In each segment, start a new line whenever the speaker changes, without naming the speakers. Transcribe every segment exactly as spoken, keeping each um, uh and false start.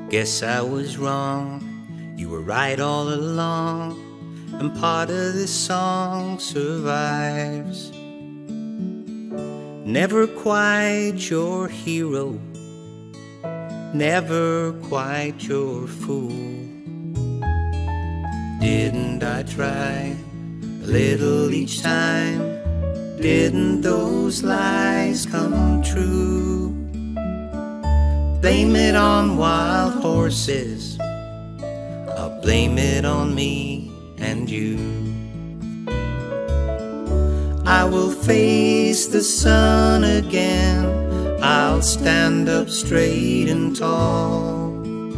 Guess I was wrong, you were right all along, and part of this song survives. Never quite your hero, never quite your fool. Didn't I try a little each time? Didn't those lies come true? Blame it on wild horses, I'll blame it on me and you. I will face the sun again, I'll stand up straight and tall.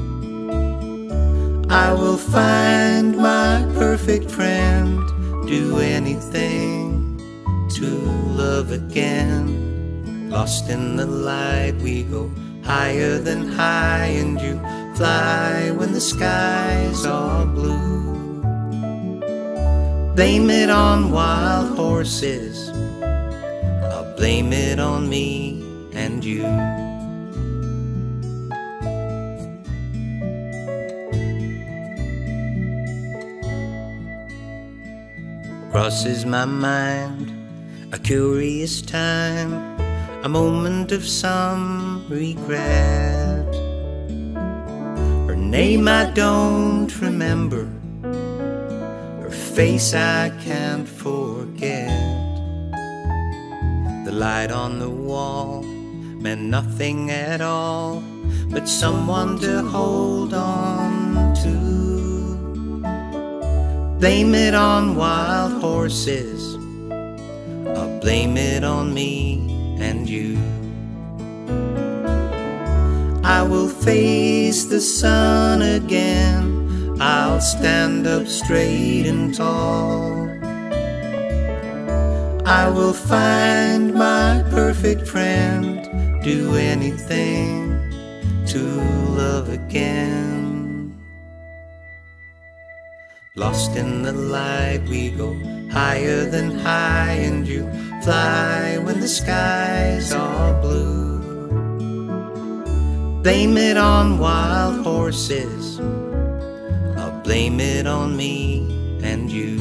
I will find my perfect friend, do anything to love again. Lost in the light we go, higher than high, and you fly when the skies are blue. Blame it on wild horses, I'll blame it on me and you. Crosses my mind a curious time, a moment of some regret. Her name I don't remember, her face I can't forget. The light on the wall meant nothing at all, but someone to hold on to. Blame it on wild horses, I'll blame it on me and you. I will face the sun again, I'll stand up straight and tall. I will find my perfect friend, do anything to love again. Lost in the light we go, higher than high, and you fly when the skies are blue. Blame it on wild horses, I'll blame it on me and you.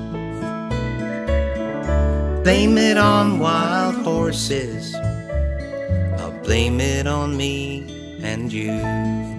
Blame it on wild horses, I'll blame it on me and you.